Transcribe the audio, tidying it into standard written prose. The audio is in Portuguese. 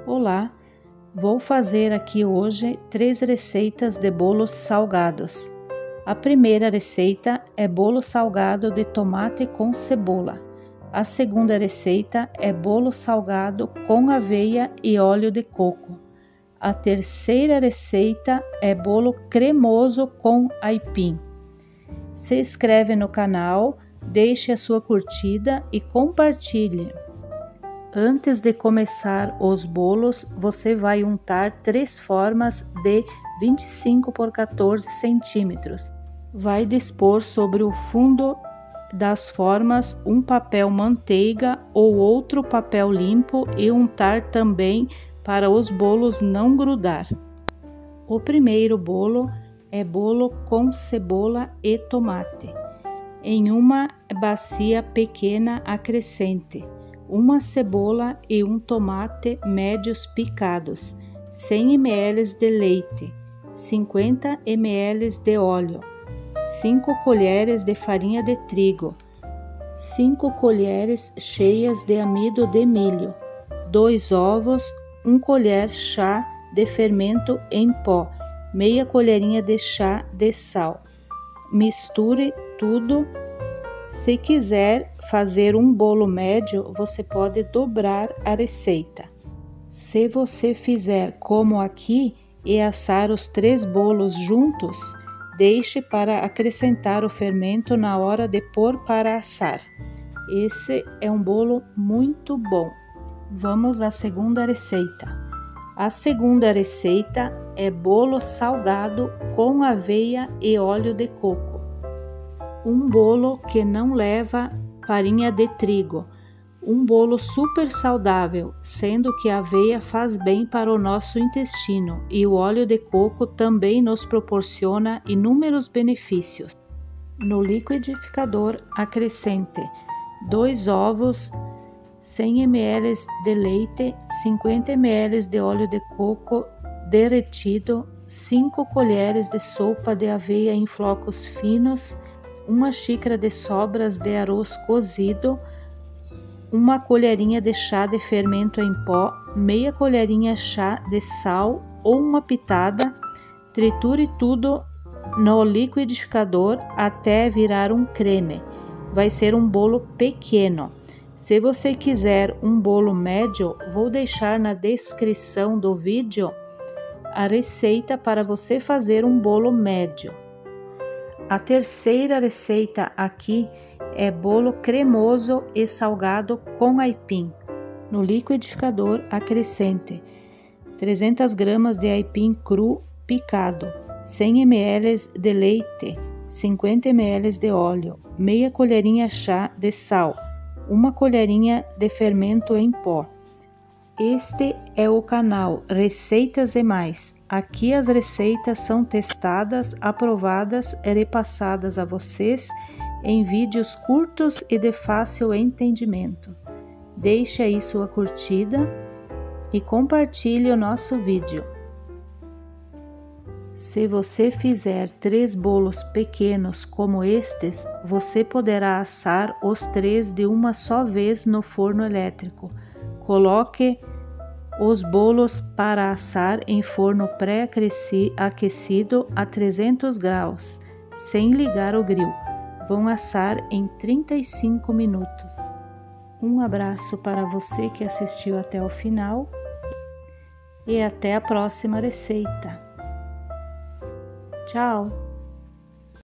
Olá, vou fazer aqui hoje 3 receitas de bolos salgados. A primeira receita é bolo salgado de tomate com cebola. A segunda receita é bolo salgado com aveia e óleo de coco. A terceira receita é bolo cremoso com aipim. Se inscreve no canal, deixe a sua curtida e compartilhe. Antes de começar os bolos, você vai untar 3 formas de 25 por 14 centímetros. Vai dispor sobre o fundo das formas um papel manteiga ou outro papel limpo e untar também para os bolos não grudar. O primeiro bolo é bolo com cebola e tomate. Em uma bacia pequena acrescente uma cebola e um tomate médios picados, 100 ml de leite, 50 ml de óleo, 5 colheres de farinha de trigo, 5 colheres cheias de amido de milho, 2 ovos, 1 colher chá de fermento em pó, meia colherinha de chá de sal. Misture tudo. Se quiser fazer um bolo médio, você pode dobrar a receita. Se você fizer como aqui e assar os 3 bolos juntos, deixe para acrescentar o fermento na hora de pôr para assar. Esse é um bolo muito bom. Vamos à segunda receita. A segunda receita é bolo salgado com aveia e óleo de coco. Um bolo que não leva farinha de trigo, um bolo super saudável, sendo que a aveia faz bem para o nosso intestino e o óleo de coco também nos proporciona inúmeros benefícios. No liquidificador, acrescente 2 ovos, 100 ml de leite, 50 ml de óleo de coco derretido, 5 colheres de sopa de aveia em flocos finos, 1 xícara de sobras de arroz cozido, 1 colherinha de chá de fermento em pó, meia colherinha chá de sal ou uma pitada. Triture tudo no liquidificador até virar um creme. Vai ser um bolo pequeno. Se você quiser um bolo médio, vou deixar na descrição do vídeo a receita para você fazer um bolo médio. A terceira receita aqui é bolo cremoso e salgado com aipim. No liquidificador, acrescente 300 gramas de aipim cru picado, 100 ml de leite, 50 ml de óleo, meia colherinha chá de sal, 1 colherinha de fermento em pó. Este é o canal Receitas e Mais. Aqui as receitas são testadas, aprovadas e repassadas a vocês em vídeos curtos e de fácil entendimento. Deixe aí sua curtida e compartilhe o nosso vídeo. Se você fizer 3 bolos pequenos como estes, você poderá assar os 3 de uma só vez no forno elétrico. Coloque os bolos para assar em forno pré-aquecido a 300 graus, sem ligar o grill. Vão assar em 35 minutos. Um abraço para você que assistiu até o final e até a próxima receita. Tchau!